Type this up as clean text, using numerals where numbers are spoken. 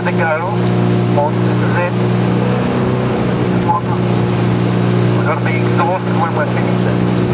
to go on Z1. We're going to be exhausted when we're finished.